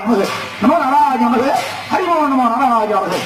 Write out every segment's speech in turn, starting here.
நமோ நாராயண நமக ஹரிமோ நமோ நாராயண நமக.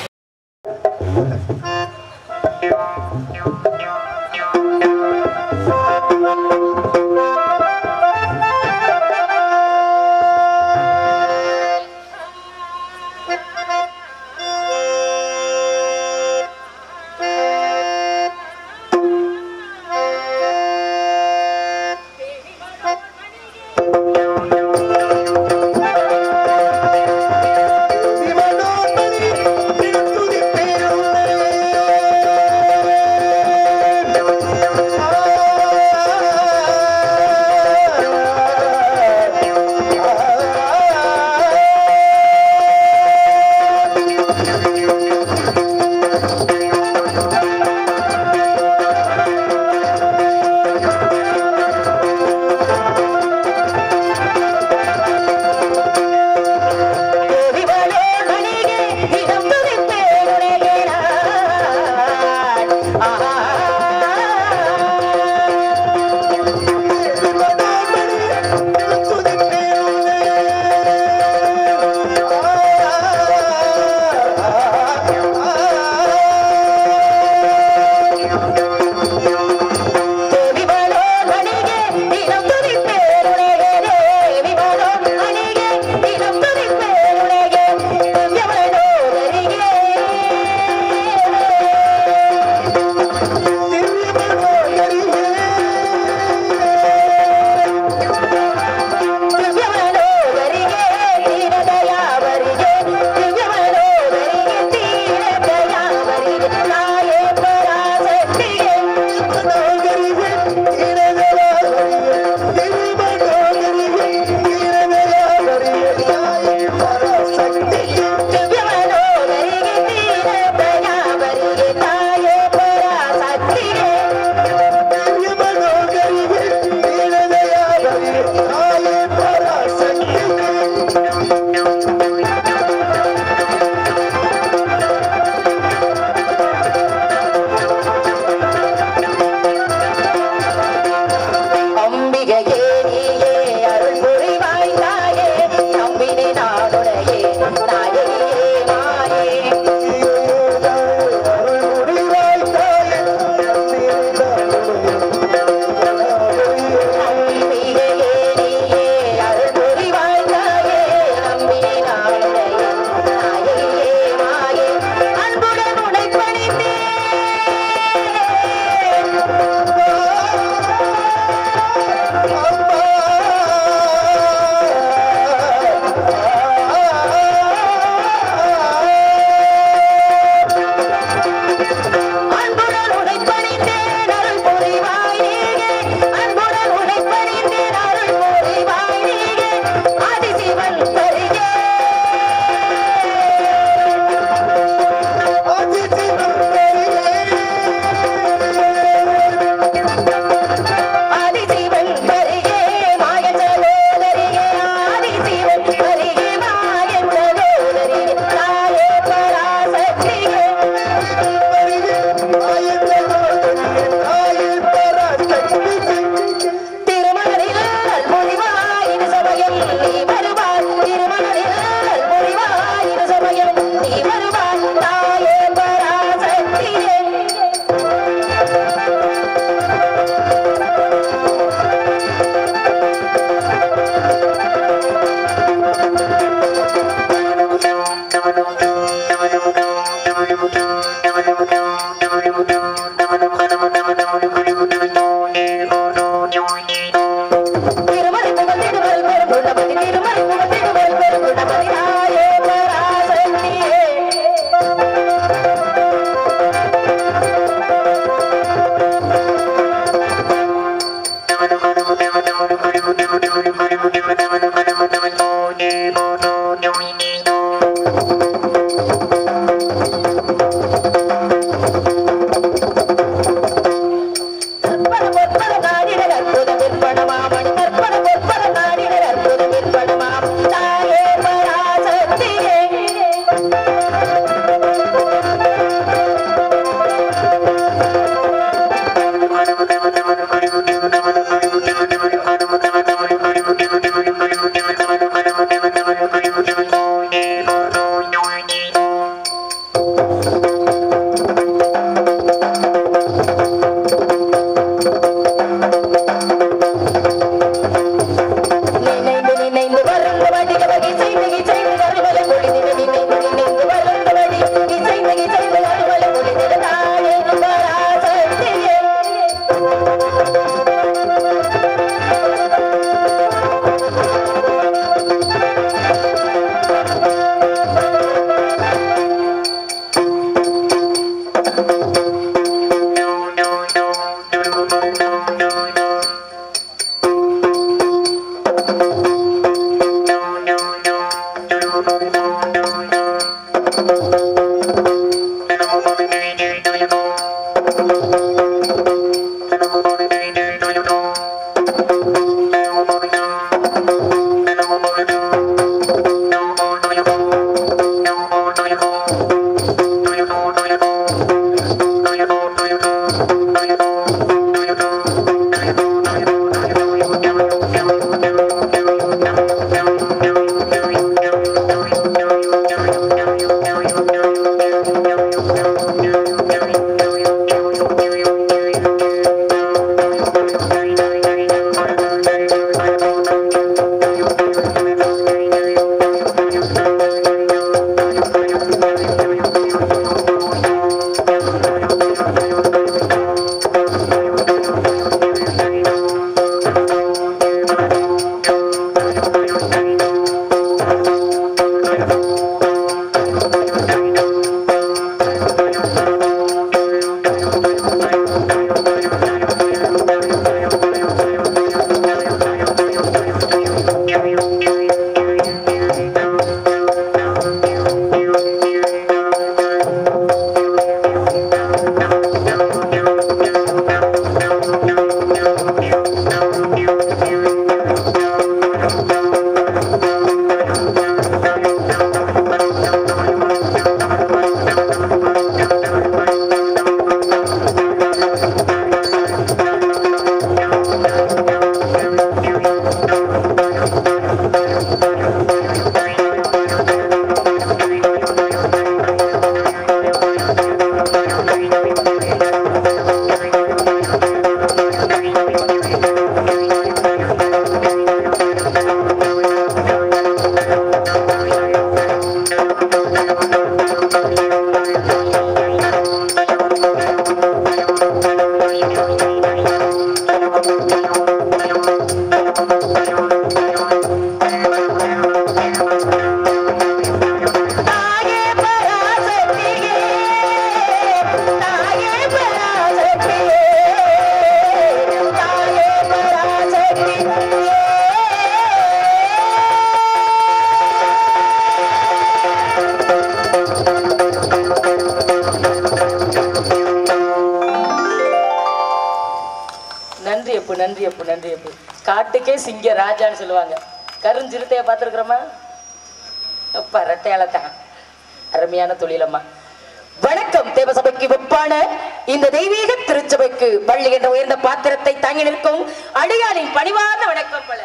நன்றி அப்பு, நன்றி அப்பு. காட்டுக்கே சிங்க ராஜான்னு சொல்லுவாங்க. கருஞ்சிறுத்தைய பார்த்துருக்குறோமா? அப்பா ரெட்டையாலத்தான். அருமையான தொழிலம்மா. வணக்கம். தேவசபைக்கு வெப்பான இந்த தெய்வீக திருச்சபைக்கு பள்ளி என்ற உயர்ந்த பாத்திரத்தை தாங்கி நிற்கும் அடியாரின் பணிவார்ந்த வணக்கம் பல.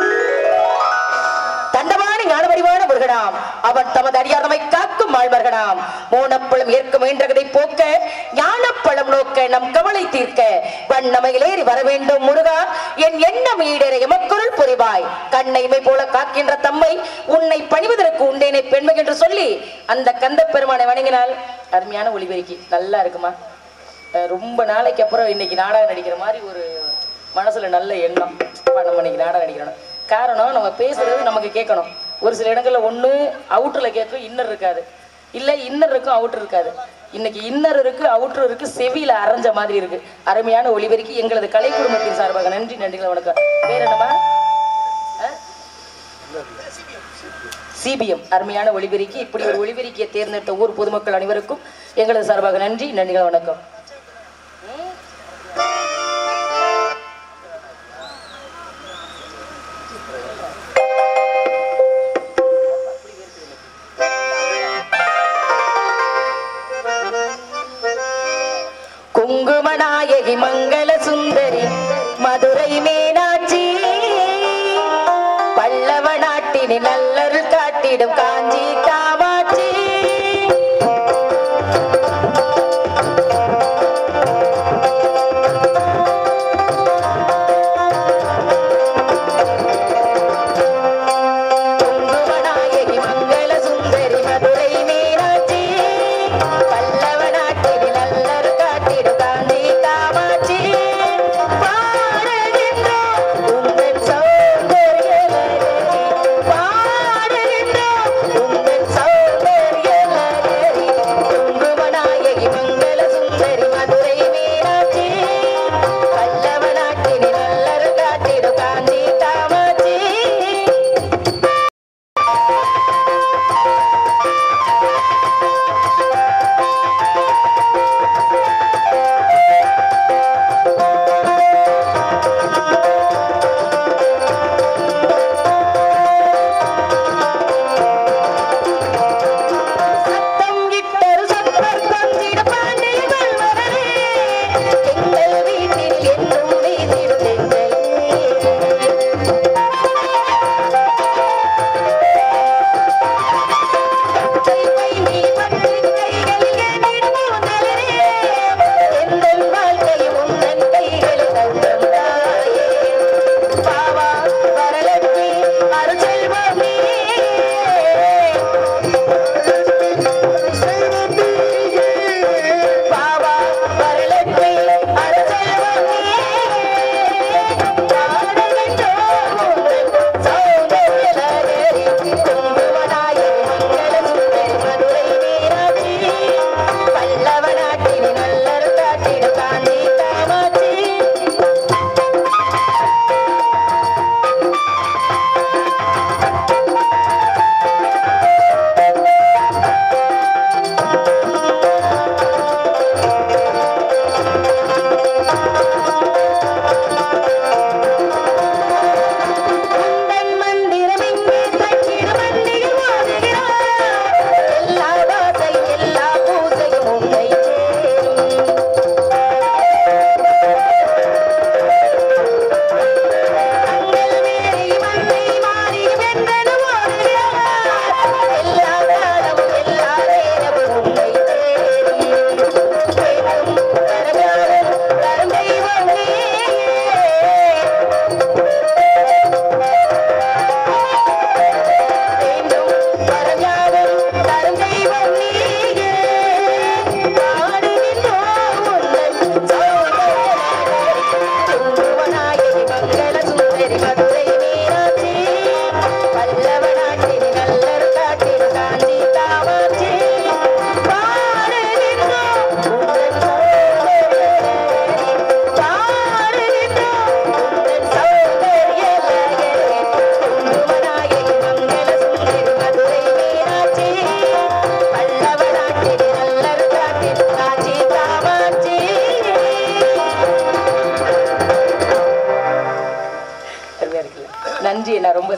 தண்டவான ஞானவடிவான முருகனாம் அவன் தமது அடியாரமை காக்கும் ஆழ்வர்களாம். மோனப்பழம் ஏற்கும் என்றதை போக்க ஞானப்பழம் நோக்க நம் கவலை தீர்க்க வண்ணமையிலேறி வர வேண்டும் முருகா என் எண்ணம் ஈடேற எமக்குருள் புரிவாய். கண்ணைமை போல காக்கின்ற தம்மை உன்னை பணிவதற்கு உண்டேனை பெண்மை என்று சொல்லி அந்த கந்த பெருமானை வணங்கினால் அருமையான ஒளிபெருக்கி நல்லா இருக்குமா. ரொம்ப நாளைக்கு அப்புறம் இன்னைக்கு நாடகம் நடிக்கிற மாதிரி ஒரு மனசுல நல்ல எண்ணம். நம்ம இன்னைக்கு நாடகம் நடிக்கிறோம். காரணம் நம்ம பேசுறது நமக்கு கேட்கணும். ஒரு சில இடங்கள்ல ஒண்ணு அவுட்டர்ல கேட்கும், இன்னர் இருக்காது. இல்ல இன்னர் இருக்கும், அவுட்டர் இருக்காது. இன்னைக்கு இன்னர் இருக்கு, அவுட்டர் இருக்கு, செவியில அரைஞ்ச மாதிரி இருக்கு. அருமையான ஒளிபெருக்கி எங்களது கலை குடும்பத்தின் சார்பாக நன்றி, நன்றிகள், வணக்கம். பேர் என்னமா? சிபிஎம். அருமையான ஒளிபெருக்கி. இப்படி ஒரு ஒளிபெருக்கியை தேர்ந்தெடுத்த ஊர் பொதுமக்கள் அனைவருக்கும் எங்களது சார்பாக நன்றி, நன்றிகள், வணக்கம். குங்குமநாயகி மங்கள சுந்தரி மதுரை மீனாட்சி பல்லவ நாட்டினில் நல்லருள் காட்டிடும் காஞ்சி காமாட்சி So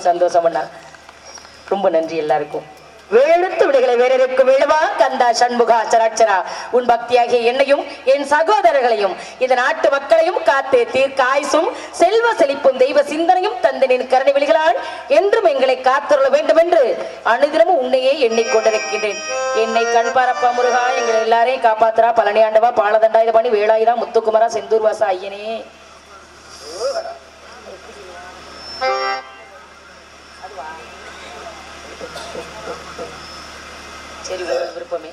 சந்தோஷம் அண்ணா. ரொம்ப நன்றி எல்லாருக்கும். வேறெடுத்து விடுகளை வேறெடுக்கும் வேடுவா கந்தா சண்முகா சராட்சரா உன் பக்தியாகிய என்னையும் என் சகோதரர்களையும் இந்த நாட்டு மக்களையும் காத்து தீர்க்க ஆயுசும் செல்வ செழிப்பும் தெய்வ சிந்தனையும் தந்தனின் கருணை விழிகளால் என்றும் எங்களை காத்துள்ள வேண்டும் என்று அனுதினமும் உன்னையே எண்ணிக்கொண்டிருக்கின்றேன். என்னை கண்பாரப்பா முருகா, எங்களை எல்லாரையும் காப்பாத்துறா. பழனி ஆண்டவா, பாலதண்டா, இது பண்ணி வேலாயுதா, முத்துக்குமரா, செந்தூர் வாசா ஐயனே. சரி, விருப்பமே.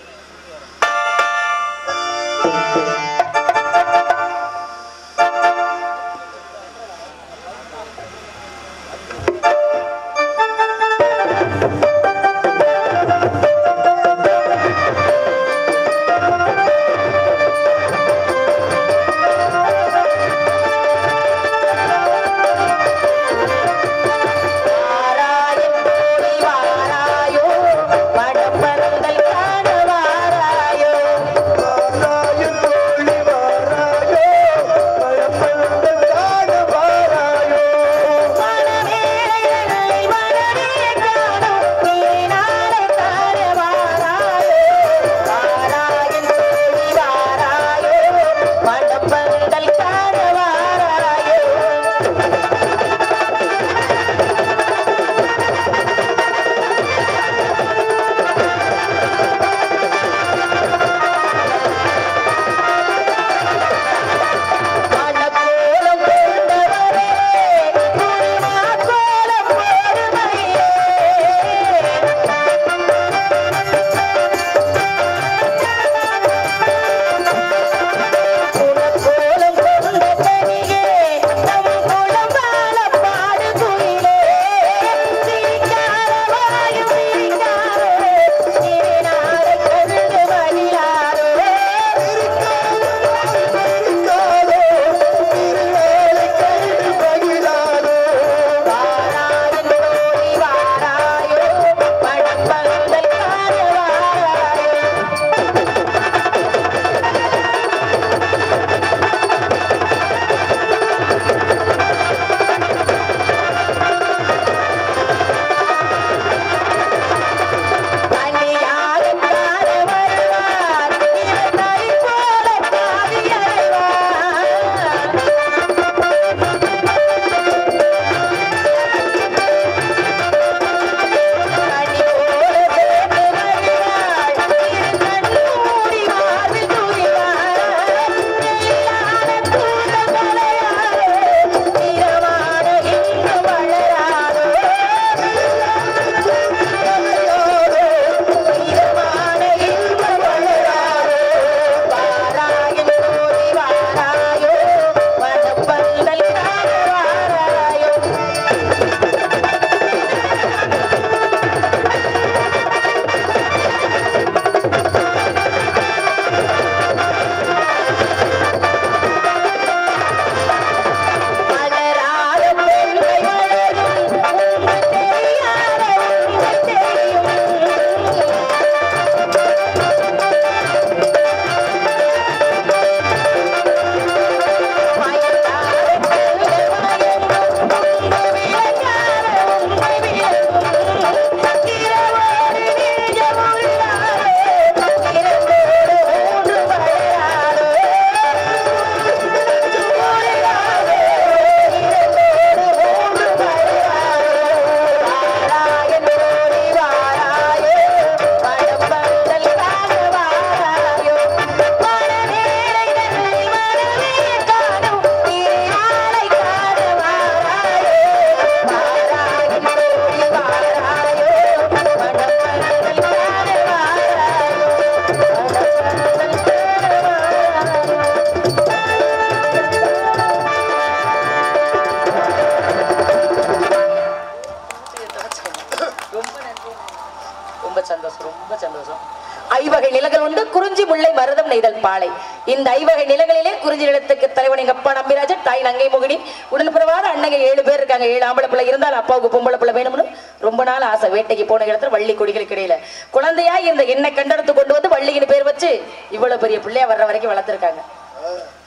ஐவகை நிலங்கள் உண்டு. குறிஞ்சி முல்லை மருதம் நெய்தல் பாலை. இந்த ஐவகை நிலங்களிலே குறிஞ்சி நிலத்துக்கு தலைவன் எங்க அப்பா நம்பிராஜன், தாய் நங்கை மோகினி, உடன்பிறவாத அண்ணங்க 7 பேர் இருக்காங்க. 7 ஆம்பளை பிள்ளை இருந்தால் அப்பாவுக்கு பொம்பளை பிள்ளை வேணும்னு ரொம்ப நாள் ஆசை. வேட்டைக்கு போன இடத்துல வள்ளி கொடிகளுக்கு இடையில குழந்தையா இந்த எண்ணெய் கண்டெடுத்து கொண்டு வந்து வள்ளின்னு பேர் வச்சு இவ்வளவு பெரிய பிள்ளையா வர்ற வரைக்கும் வளர்த்திருக்காங்க.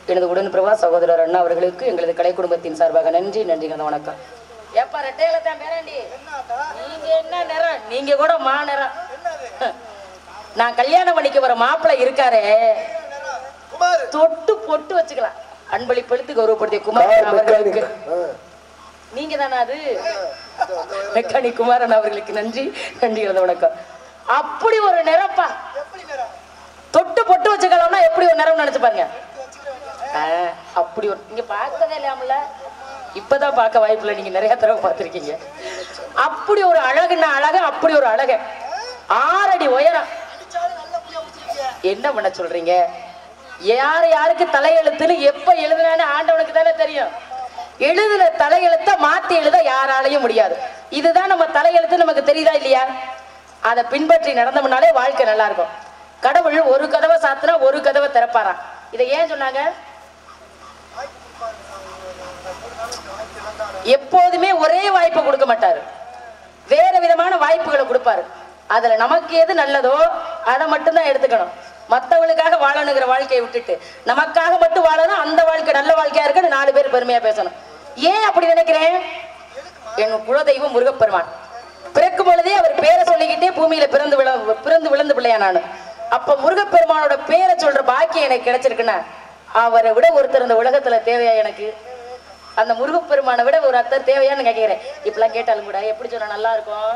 எனது உடன்பிரவா சகோதரர் அண்ணா அவர்களுக்கு எங்களது கலை குடும்பத்தின் சார்பாக நன்றி கந்த வணக்கம். ஏப்பா ரெட்டையில தான் பேராண்டி, நீங்க என்ன நிறம்? நீங்க கூட மா நிறம். நான் கல்யாணம் பண்ணிக்க வர மாப்பிள்ளை இருக்காரே, தொட்டு பொட்டு வச்சுக்கலாம். அன்பளிப்படுத்தி கௌரவப்படுத்திய குமாரன் அவர்களுக்கு நீங்க தானே அது மெக்கானிக் குமாரன் அவர்களுக்கு நன்றி கந்த வணக்கம். அப்படி ஒரு நிறப்பா, தொட்டு பொட்டு வச்சுக்கலாம்னா எப்படி ஒரு நிறம் நினைச்சு பாருங்க. அப்படி ஒரு நீங்க பார்க்கவே இல்லாமல, இப்பதான் பார்க்க வாய்ப்புல, நீங்க நிறைய தடவை பார்த்திருக்கீங்க. அப்படி ஒரு அழகுன்னா அழகு, அப்படி ஒரு அழகு. 6 அடி உயரம். என்ன பண்ண சொல்றீங்க? யாருக்கு தலையெழுத்துன்னு எப்ப எழுதுனான்னு ஆண்டவனுக்கு தானே தெரியும். எழுதுல தலையெழுத்த மாத்தி எழுத யாராலையும் முடியாது. இதுதான் நம்ம தலையெழுத்து, நமக்கு தெரியுதா இல்லையா? அதை பின்பற்றி நடந்தோம்னாலே வாழ்க்கை நல்லா இருக்கும். கடவுள் ஒரு கதவை சாத்தினா ஒரு கதவை திறப்பாராம். இதை ஏன் சொன்னாங்க? எப்போதுமே ஒரே வாய்ப்பு கொடுக்க மாட்டாரு, வேற விதமான வாய்ப்புகளை கொடுப்பாரு. அதுல நமக்கு எது நல்லதோ அதை மட்டும்தான் எடுத்துக்கணும். மற்றவங்களுக்காக வாழணுங்கிற வாழ்க்கையை விட்டுட்டு நமக்காக மட்டும் வாழணும், அந்த வாழ்க்கை நல்ல வாழ்க்கையா இருக்குன்னு 4 பேர் பெருமையா பேசணும். ஏன் அப்படி நினைக்கிறேன்? என் குலதெய்வம் முருகப்பெருமான். பிறக்கும் பொழுதே அவர் பேரை சொல்லிக்கிட்டே பூமியில பிறந்து விழுந்து பிள்ளையா நானு. அப்ப முருகப்பெருமானோட பேரை சொல்ற பாக்கியம் எனக்கு கிடைச்சிருக்குன்னா, அவரை விட ஒருத்தர் இந்த உலகத்துல தேவையா எனக்கு? அந்த முருகப்பெருமானை விட ஒரு அர்த்தம் தேவையான்னு கேட்கிறேன். இப்பெல்லாம் கேட்டாலும் கூட எப்படி சொன்னா நல்லா இருக்கும்?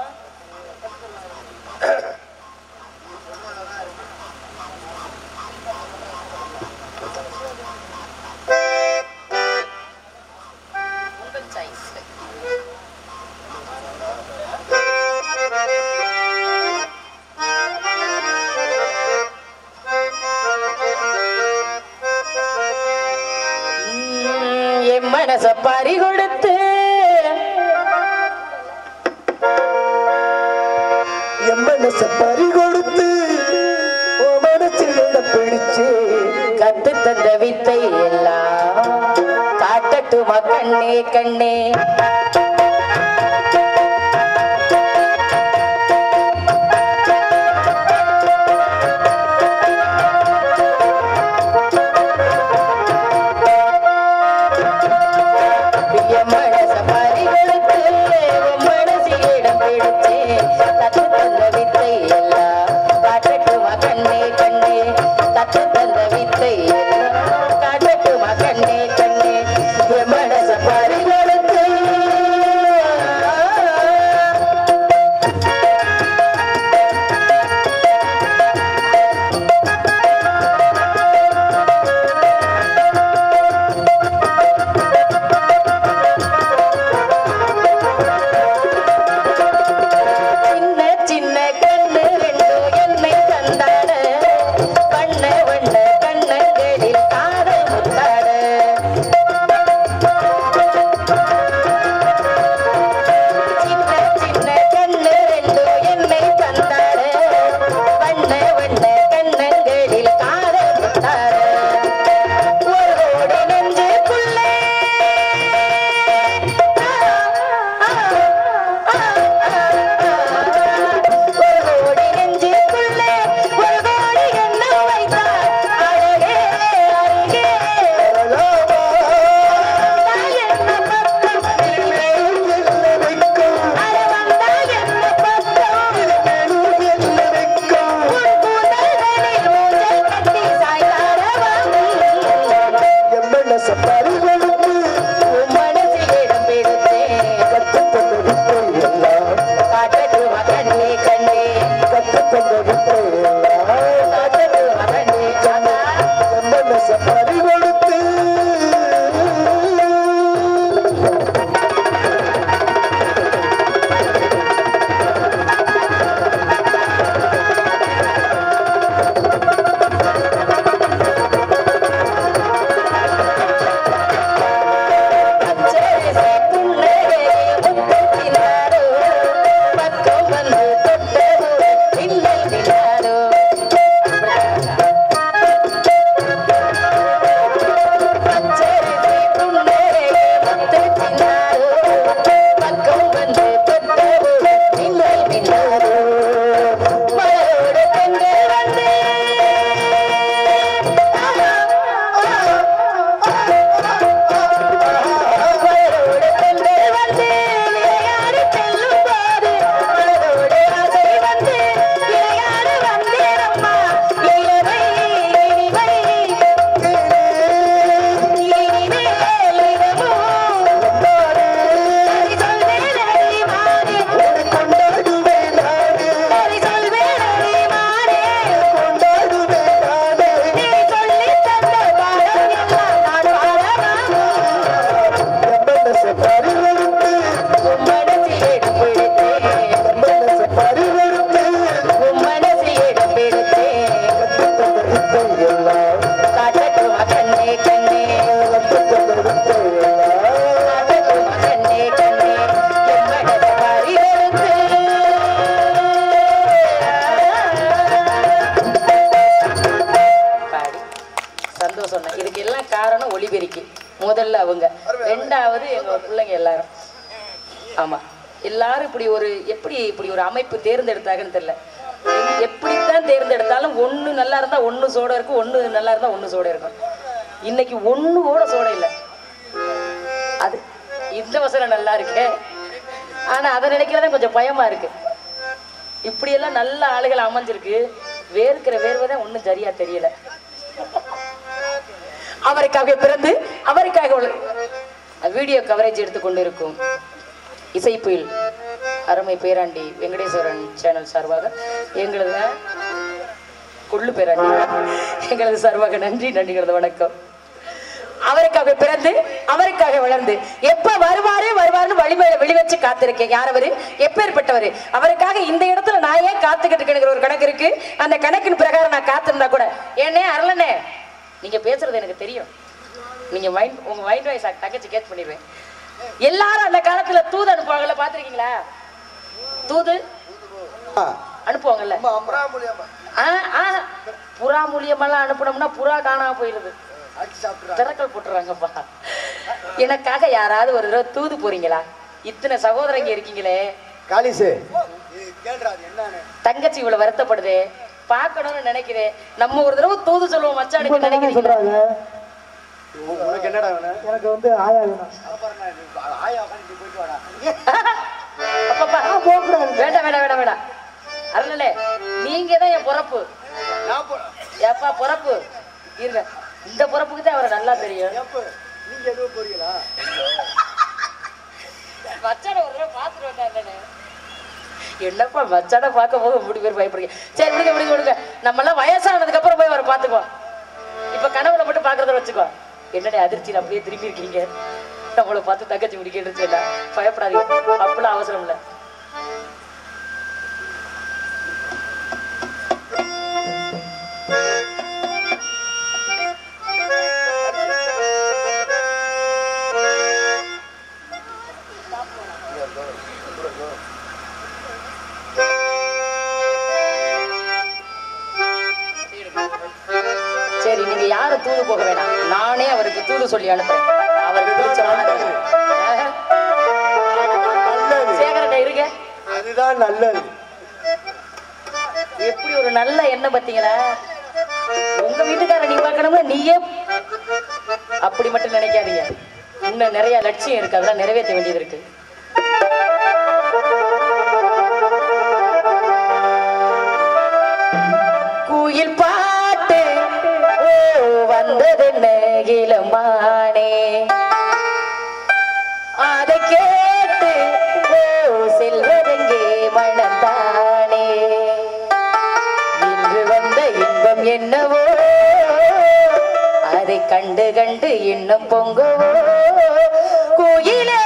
மனச பறி கொடுத்து என் மனச பறி கொடுத்து மனசில் பிடிச்சு கத்து தந்த வித்தை எல்லாம் காட்டட்டுமா கண்ணே கண்ணே. மனச பறி கொடுத்து சொன்னேன். இதுக்கு எல்லாம் காரணம் ஒளிபெருக்கி. முதல்ல அவங்க, ரெண்டாவது எங்க பிள்ளைங்க எல்லாரும். ஆமா, எல்லாரும் எப்படி இப்படி ஒரு அமைப்பு தேர்ந்தெடுத்தாங்கன்னு தெரியல. எப்படித்தான் தேர்ந்தெடுத்தாலும் ஒண்ணு நல்லா இருந்தா ஒண்ணு சோட இருக்கும், ஒண்ணு நல்லா இருந்தா ஒண்ணு சோட இருக்கும். இன்னைக்கு ஒண்ணு கூட சோட இல்லை. அது இந்த வசனம் நல்லா இருக்கு, ஆனா அதை நினைக்கிறதா கொஞ்சம் பயமா இருக்கு. இப்படியெல்லாம் நல்ல ஆளுகள் அமைஞ்சிருக்கு, வேர்க்கிற வேர்வதான் ஒன்றும் சரியா தெரியல. அவருக்காக பிறந்து அவருக்காக வீடியோ கவரேஜ் எடுத்துக்கொண்டு இருக்கும் இசைப்புயில் அருமை பேராண்டி வெங்கடேஸ்வரன் சேனல் சார்பாக எங்களது கொள்ளு பேராண்டி எங்களது சார்பாக நன்றிகளது வணக்கம். அவருக்காக பிறந்து அவருக்காக வளர்ந்து எப்ப வருவாருன்னு வழிமையில வெளிவச்சு காத்திருக்கேன். யார் அவரு, எப்பேற்பட்டவரு, அவருக்காக இந்த இடத்துல நான் ஏன் காத்துக்கிட்டு இருக்கேங்கிற ஒரு கணக்கு இருக்கு. அந்த கணக்கின் பிரகாரம் நான் காத்திருந்தா கூட ஏன்னே அருளனே நீங்க பேசுறது எனக்கு தெரியும். நீங்க உங்க மைண்ட் வாய்ஸ் தங்கச்சி கேட்ச் பண்ணிடுவேன். எல்லாரும் அந்த காலத்துல தூது அனுப்புவாங்கல்ல, பாத்திருக்கீங்களா? தூது அனுப்புவாங்கல்ல, புறா மூலியமெல்லாம் அனுப்பினோம்னா புறா காணாம போயிருது, திறக்கல் போட்டுறாங்கப்பா. எனக்காக யாராவது ஒரு தடவை தூது போறீங்களா? இத்தனை சகோதரங்க இருக்கீங்களே, தங்கச்சி இவ்வளவு வருத்தப்படுது, பாக்கணும்னு நினைக்கிறேன். நம்ம ஒரு தடவை தூது சொல்லுவோம் மச்சானுக்கு நினைக்கிறேன். எனக்கு ஆயா வேணும். வேண்டாம் வேண்டாம் வேண்டாம் வேண்டாம் அருளே, நீங்க தான் என் பொறப்பு. ஏப்பா பொறப்பு இருங்க, இந்த பொறப்புக்கு தான் அவரை நல்லா தெரியும். நீங்க எதுவும் போறீங்களா? மச்சான ஒரு தடவை பாத்துட்டு வந்தாங்க. என்னப்பா மச்சான பார்க்க போது மூணு பேர் பயப்படுறீங்க. சரி விடுங்க விடுங்க, நம்ம எல்லாம் வயசானதுக்கு அப்புறம் போய் அவரை பாத்துக்குவோம். இப்ப கனவுல மட்டும் பாக்குறத வச்சுக்கோ. என்னடே அதிர்ச்சியில் அப்படியே திரும்பி இருக்கீங்க, நம்மளை பார்த்து தங்கச்சி முடிக்கிட்டு பயப்படாதீங்க, அப்படிலாம் அவசரம் இல்லை. சரி, நீங்க யாரும் தூது போக வேணாம், நானே அவருக்கு தூது சொல்லி அனுப்புறேன். அவருக்கு சேகரன் இருங்க, அதுதான் நல்லது. எப்படி ஒரு நல்ல எண்ணம் பார்த்தீங்களா? உங்க வீட்டுக்கார நீ பார்க்கணும்னா நீயே அப்படி மட்டும் நினைக்காதீங்க. இன்னும் நிறைய லட்சியம் இருக்கு, அதெல்லாம் நிறைவேற்ற வேண்டியது இருக்கு. குயில் பாட்டு வந்தது இளமானே, அதை கேட்டு செல்வதெங்கே மனந்தானே, இன்று வந்த இன்பம் என்னவோ அதை கண்டு கண்டு இன்னும் பொங்குவோ குயிலே